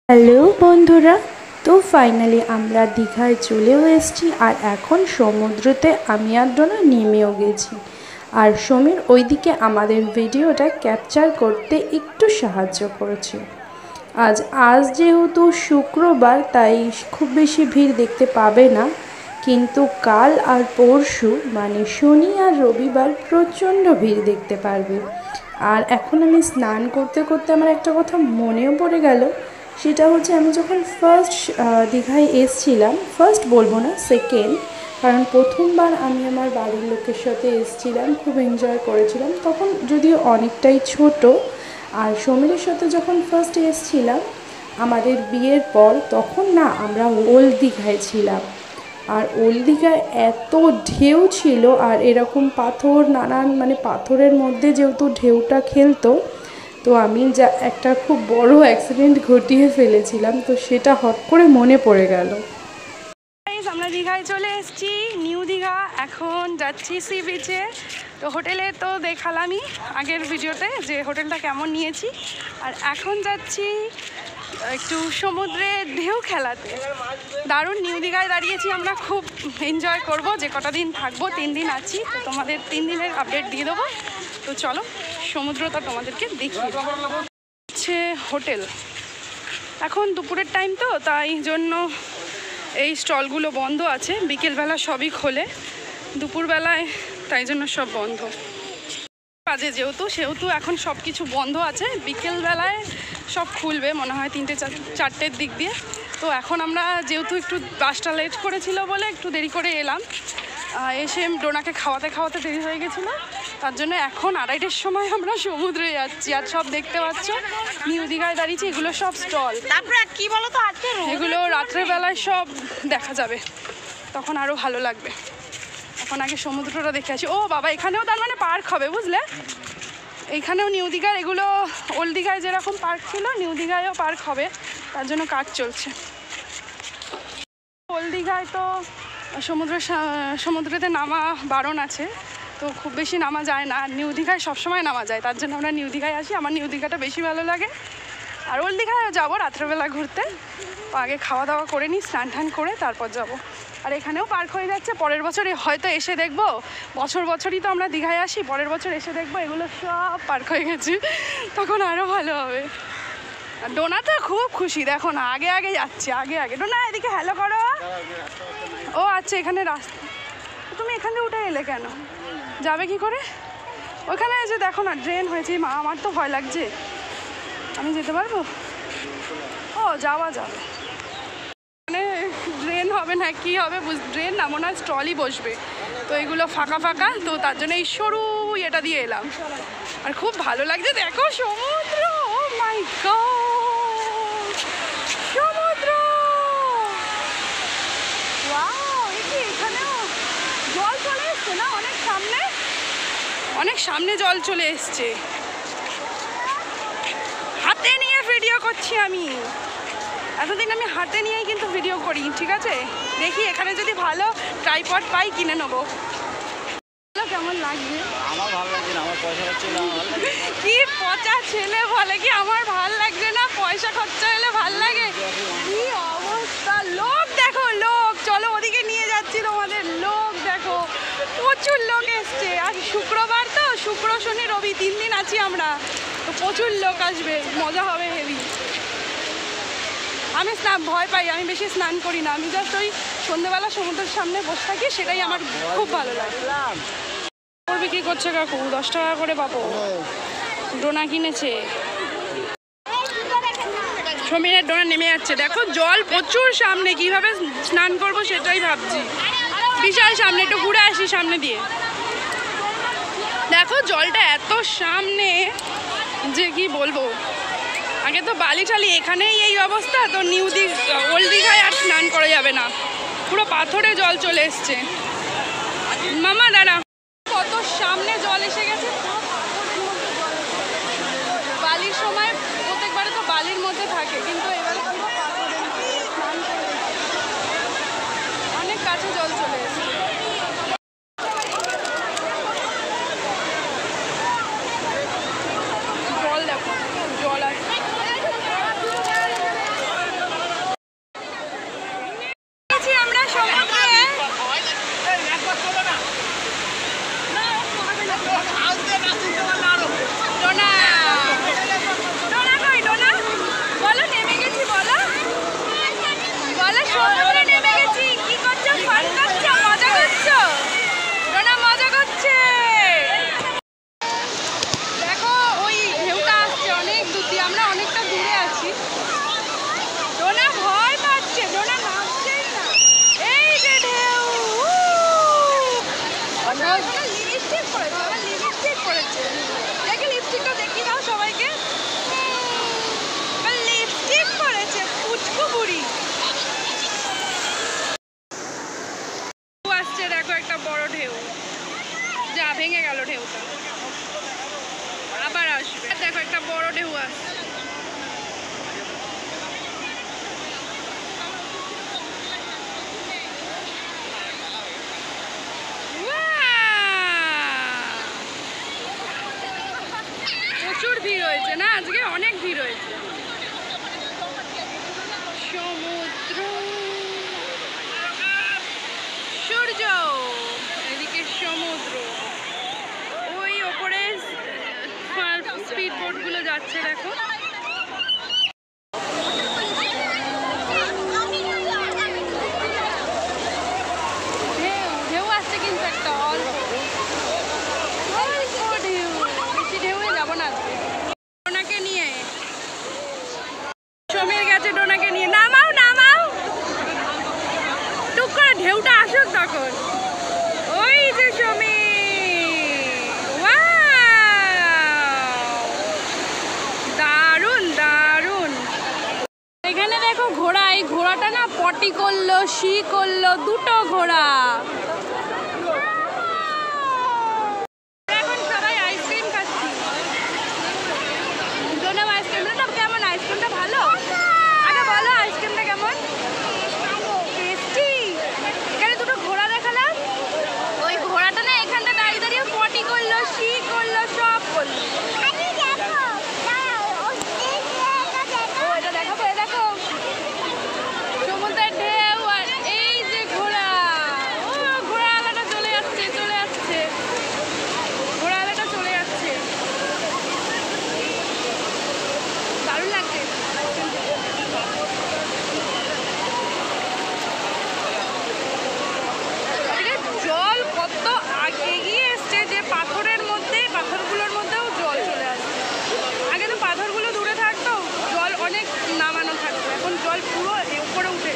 Hello বন্ধুরা, তো finally আমরা দীঘায় চলেও এসেছি। আর এখন সমুদ্রতে আমি আর ডোনা নেমেও গেছি। আর সমীর ওইদিকে আমাদের ভিডিওটা ক্যাপচার করতে একটু সাহায্য করেছে। আজ যেহেতু শুক্রবার, তাই খুব বেশি ভিড় দেখতে পাবে না, কিন্তু কাল আর পরশু মানে শনি আর রবিবার প্রচণ্ড ভিড় দেখতে পারবে। আর এখন আমি স্নান করতে করতে আমার একটা কথা মনেও পড়ে গেল, সেটা হচ্ছে আমি যখন ফার্স্ট দীঘায় এসেছিলাম, ফার্স্ট বলবো না, সেকেন্ড, কারণ প্রথমবার আমি আমার বাড়ির লোকের সাথে এসেছিলাম, খুব এনজয় করেছিলাম, তখন যদিও অনেকটাই ছোট। আর সমীরের সাথে যখন ফার্স্ট এসেছিলাম আমাদের বিয়ের পর, তখন না আমরা ওল্ড দীঘায় ছিলাম। আর ওল্ড দীঘায় এত ঢেউ ছিল, আর এরকম পাথর, নানান মানে পাথরের মধ্যে যেহেতু ঢেউটা খেলতো, তো আমি যা একটা খুব বড় অ্যাক্সিডেন্ট ঘটিয়ে ফেলেছিলাম, তো সেটা হট করে মনে পড়ে গেল। আমরা দীঘায় চলে এসেছি, নিউ দীঘা। এখন যাচ্ছি সি বিচে। তো হোটেলে তো দেখালামই আগের ভিডিওতে যে হোটেলটা কেমন নিয়েছি। আর এখন যাচ্ছি একটু সমুদ্রে ঢেউ খেলাতে। দারুণ নিউ দীঘায় দাঁড়িয়েছি আমরা, খুব এনজয় করব। যে কটা দিন থাকবো, 3 দিন আছি, তো তোমাদের 3 দিনের আপডেট দিয়ে দেবো। তো চলো সমুদ্রটা তোমাদেরকে দেখিয়ে হচ্ছে হোটেল। এখন দুপুরের টাইম তো, তাই জন্য এই স্টলগুলো বন্ধ আছে। বিকেলবেলা সবই খোলে, দুপুরবেলায় তাই জন্য সব বন্ধ। বাজে সেহেতু এখন সব কিছু বন্ধ আছে। বিকেলবেলায় সব খুলবে মনে হয় 3-4টের দিক দিয়ে। তো এখন আমরা যেহেতু একটু বাসটা লেট করেছিল বলে একটু দেরি করে এলাম, এসে ডোনাকে খাওয়াতে দেরি হয়ে গেছিলো, তার জন্য এখন 2:30-এর সময় আমরা সমুদ্রে যাচ্ছি। আর সব দেখতে পাচ্ছ নিউ দীঘায় দাঁড়িয়েছি, এগুলো সব স্টল। তারপরে কি বলো তো, এগুলো রাত্রেবেলায় সব দেখা যাবে, তখন আরও ভালো লাগবে। এখন আগে সমুদ্রটা দেখে আসি। ও বাবা, এখানেও তার মানে পার্ক হবে, বুঝলে? এইখানেও নিউ দীঘার, এগুলো ওল্ড দীঘায় যেরকম পার্ক ছিল, নিউ দীঘায়ও পার্ক হবে, তার জন্য কাজ চলছে। ওল্ড দীঘায় তো সমুদ্রেতে নামা বারণ আছে, তো খুব বেশি নামা যায় না। নিউ দীঘায় সবসময় নামা যায়, তার জন্য আমরা নিউ দীঘায় আসি। আমার নিউ দীঘাটা বেশি ভালো লাগে। আর ওল্ড দীঘায় যাবো রাত্রেবেলা ঘুরতে, আগে খাওয়া দাওয়া করে নিই, স্নান টান করে তারপর যাব। আর এখানেও পার্ক হয়ে যাচ্ছে। পরের বছরে হয়তো এসে দেখবো, বছরই তো আমরা দীঘায় আসি, পরের বছর এসে দেখবো এগুলো সব পার্ক হয়ে গেছে, তখন আরও ভালো হবে। আর ডোনা তো খুব খুশি, দেখো না, আগে যাচ্ছে, আগে। ডোনা এদিকে হ্যালো করো। ও আচ্ছা, এখানে রাস্তা, তুমি এখানে উঠে এলে কেন? যাবে কি করে? ওখানে যে দেখো না ড্রেন হয়েছে। মা, আমার তো ভয় লাগছে, আমি যেতে পারবো? ও যাওয়া যাবে, মানে ড্রেন হবে না কি হবে, ড্রেন না মনে হয়, স্টলই বসবে। তো এগুলো ফাঁকা, তো তার জন্য এই সরু এটা দিয়ে এলাম। আর খুব ভালো লাগছে, দেখো সমুদ্র। ও মাই গড, সমুদ্র! ওয়াও, এখানেও জল চলে এসছে না, অনেক সামনে জল চলে এসছে। হাতে নিয়ে ভিডিও করছি আমি, এতদিন আমি হাতে নিয়েই কিন্তু ভিডিও করি, ঠিক আছে? দেখি এখানে যদি ভালো ট্রাইপড পাই কিনে নেবো। কেমন লাগছে? আমার ভালো লাগছে না, আমার পয়সা খরচা হলে আমার ভালো লাগে। কি পচা ছেলে বলে কি আমার ভাল লাগছে না, পয়সা খরচা হলে ভাল লাগে? কি অবস্থা, লোক দেখো, লোক। চলো ওদিকে নিয়ে যাচ্ছি তোমাদের, লোক দেখো, প্রচুর লোক এসছে। আর শুক্রবার তো, শুক্র শনি রবি 3 দিন আছি আমরা, তো প্রচুর লোক আসবে, মজা হবে হেভি। আমি ভয় পাই, আমি বেশি স্নান করি না, আমি জাস্ট ওই সন্ধ্যেবেলা সমুদ্রের সামনে বসে থাকি, সেটাই আমার খুব ভালো লাগে। বিক্রি করছে কাকু 10 টাকা করে পাবো। ডোনা কিনেছে, সমীরের ডোনা নেমে যাচ্ছে। দেখো জল প্রচুর সামনে, কিভাবে স্নান করবো সেটাই ভাবছি। বিশাল সামনে, একটু ঘুরে আসি সামনে দিয়ে। দেখো জলটা এত সামনে যে কি বলবো। আগে তো বালি টালি, এখানেই এই অবস্থা, তো নিউ দীঘা ওল্ড দীঘায় আর স্নান করা যাবে না, পুরো পাথরে জল চলে এসছে। মামা দাঁড়া, কত সামনে জল এসে গেছে, বালির সময় প্রত্যেকবারে তো বালির মধ্যে থাকে, কিন্তু এবারে অনেক কাছে জল চলে এসছে। জল দেখো, জল আছে। দেখো একটা বড় ঢেউ আসছে। প্রচুর ভিড় হয়েছে না আজকে, অনেক ভিড় হয়েছে। সমুদ্র, সূর্য, এদিকে সমুদ্র, ওই ওপরে স্পিড বোট গুলো যাচ্ছে দেখো। ঢেউ আসছে কিন্তু একটা অল্প ঢেউ, বেশি ঢেউয়ে যাবো না আজকে। ডোনাকে নিয়ে সমীর গেছে, ডোনাকে নিয়ে নামাও নামাও, টুক করে ঢেউটা আসুক তখন। ওই যে সমীর, দারুণ দারুণ। এখানে দেখো ঘোড়া, এই ঘোড়াটা না পটি করলো, শি করলো, দুটো ঘোড়া। এখন সবাই আইসক্রিম খাচ্ছি। ডোনা আইসক্রিমটা কেমন? আইসক্রিমটা ভালো? আগে বলো আইসক্রিমটা কেমন? টেস্টি। এখানে দুটো ঘোড়া দেখালাম, ওই ঘোড়াটা না এখানটা দাঁড়িয়ে দাঁড়িয়ে পটি করলো, শি করলো, সব করলো। এটা দেখাবো, এ দেখো সমুদ্রের ঢেউ, আর এই যে ঘোড়া। ও ঘোড়া আলাটা চলে যাচ্ছে, চলে যাচ্ছে, ঘোড়া আলাটা চলে যাচ্ছে। দারুণ লাগছে। জল কত আগে গিয়ে এসছে যে পাথরের মধ্যে, পাথরগুলোর মধ্যেও জল চলে আসছে। আগে তো পাথরগুলো দূরে থাকতো, জল অনেক নামানো থাকতো, এখন জল পুরো উপরে উঠে।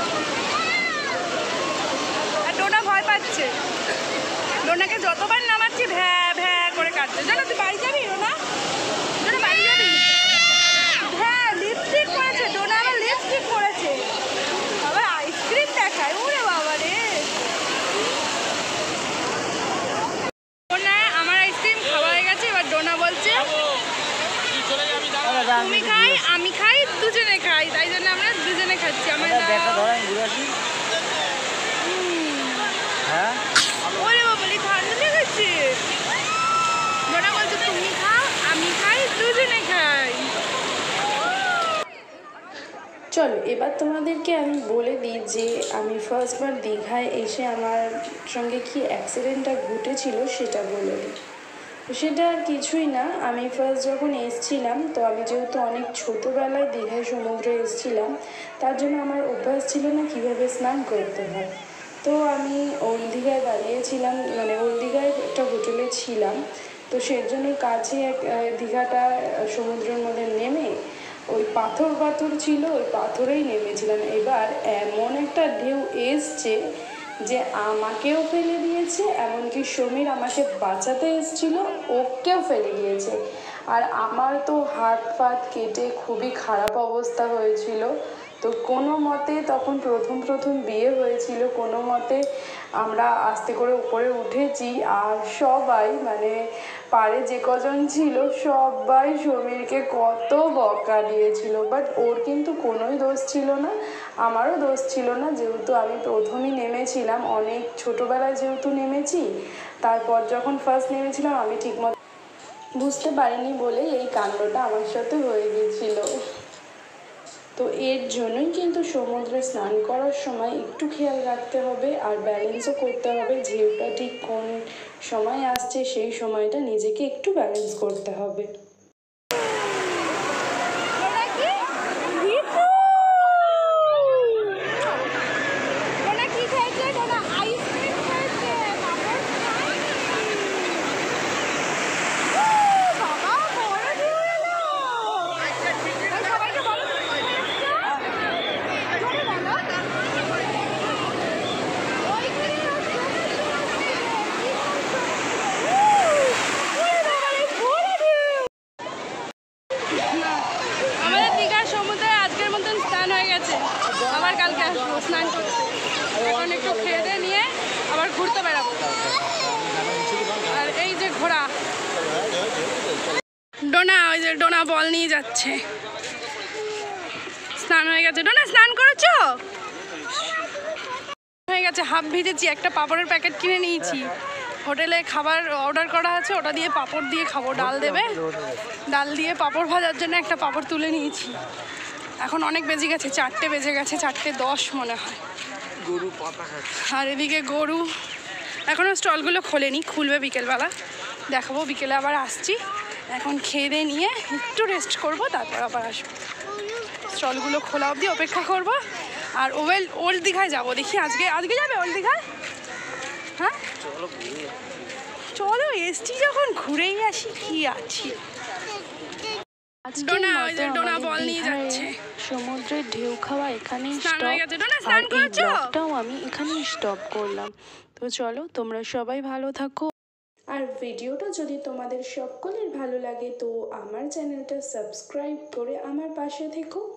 আর ডোনা ভয় পাচ্ছে, ডোনাকে যতবার নামাচ্ছি ভ্যা ভ্যা করে কাটছে। জানো তুই বাড়ি যাবি ডোনা? ডোনা বাড়ি যাবি? হ্যাঁ লিপস্টিক করেছে ডোনা, আবার লিপস্টিক করেছে, আবার আইসক্রিম দেখায়। ওরে বাবা রে, আমার আইসক্রিম খাওয়া হয়ে গেছে। এবার ডোনা বলছে তুমি খাই আমি খাই, দুজনে খাই, তাই জন্য আমরা দুজনে খাচ্ছি। আমার ওরে বাবা ঠান্ডা লেগেছে। ডোনা বলছে তুমি খাও আমি খাই, দুজনে খাই। চলো এবার তোমাদেরকে আমি বলে দিই যে আমি ফার্স্টবার দীঘায় এসে আমার সঙ্গে কি অ্যাক্সিডেন্টটা ঘটেছিল সেটা বলে দিই। তো সেটা আর কিছুই না, আমি ফার্স্ট যখন এসছিলাম, তো আমি যেহেতু অনেক ছোটোবেলায় দীঘায় সমুদ্রে এসছিলাম, তার জন্য আমার অভ্যাস ছিল না কীভাবে স্নান করতে হয়। তো আমি ওল্ড দীঘায় দাঁড়িয়েছিলাম, মানে ওল্ড দীঘায় একটা হোটেলে ছিলাম। তো সেই জন্য কাছে দীঘাটা সমুদ্রের মধ্যে নেমে ওই পাথর ছিল, ওই পাথরেই নেমেছিলাম। এবার এমন একটা ঢেউ এসছে যে আমাকেও ফেলে দিয়েছে, এমনকি সমীর আমাকে বাঁচাতে এসেছিল, ওকেও ফেলে দিয়েছে। আর আমার তো হাত ফাত কেটে খুবই খারাপ অবস্থা হয়েছিল। তো কোনো মতে তখন প্রথম বিয়ে হয়েছিল, কোনো মতে আমরা আস্তে করে উপরে উঠেছি। আর সবাই মানে পাড়ে যে কজন ছিল সবাই সমীরকে কত বকা দিয়েছিল, বাট ওর কিন্তু কোনোই দোষ ছিল না, আমারও দোষ ছিল না। যেহেতু আমি প্রথমই নেমেছিলাম, অনেক ছোটোবেলায় যেহেতু নেমেছি, তারপর যখন ফার্স্ট নেমেছিলাম আমি ঠিকমতো বুঝতে পারিনি বলে এই কাণ্ডটা আমার সাথে হয়ে গিয়েছিল। তো এর জন্যই কিন্তু সমুদ্রে স্নান করার সময় একটু খেয়াল রাখতে হবে, আর ব্যালেন্সও করতে হবে। ঢেউটা ঠিক কোন সময় আসছে সেই সময়টা নিজেকে একটু ব্যালেন্স করতে হবে। আবার কালকে আসবো স্নান করতে, এখন একটু খেয়ে দিয়ে নিয়ে আবার ঘুরতে বেড়াবো। আর এই যে ঘোড়া, ডোনা, ওই যে ডোনা বল নিয়ে যাচ্ছে। স্নান হয়ে গেছে। ডোনা স্নান করেছো? হয়ে গেছে, হাফ ভিজেছি। একটা পাঁপড়ের প্যাকেট কিনে নিয়েছি। হোটেলে খাবার অর্ডার করা আছে, ওটা দিয়ে পাঁপড় দিয়ে খাবো। ডাল দেবে, ডাল দিয়ে পাঁপড় ভাজার জন্য একটা পাঁপড় তুলে নিয়েছি। এখন অনেক বেজে গেছে, 4টে বেজে গেছে, 4:10 মনে হয়। গরু পাতা খাচ্ছে। আর এদিকে গরু এখনও স্টলগুলো খোলেনি, খুলবে বিকেলবেলা, দেখাবো। বিকেলে আবার আসছি। এখন খেয়ে দিয়ে নিয়ে একটু রেস্ট করব, তারপর আবার আসবো। স্টলগুলো খোলা অবধি অপেক্ষা করব। আর ওল্ড দীঘায় যাবো, দেখি আজকে যাবে ওল্ড দীঘায়? হ্যাঁ চলো, এসছি যখন ঘুরেই আসি, কি আছে। আজকের মতো আমাদের দীঘায় সমুদ্রের ঢেউ খাওয়া এখানেই স্টপ, আর এই ব্লগটাও আমি এখানেই স্টপ করলাম। তো চলো, তোমরা সবাই ভালো থাকো। আর ভিডিওটা যদি তোমাদের সকলের ভালো লাগে তো আমার চ্যানেলটা সাবস্ক্রাইব করে আমার পাশে থেকো।